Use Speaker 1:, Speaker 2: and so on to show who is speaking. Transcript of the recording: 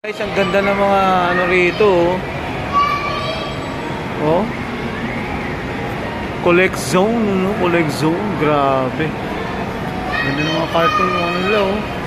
Speaker 1: Guys, ang ganda ng mga ano rito, oh. Collect zone, no? Collect zone, grabe. Ganda ng mga cartoon, ano nila, oh.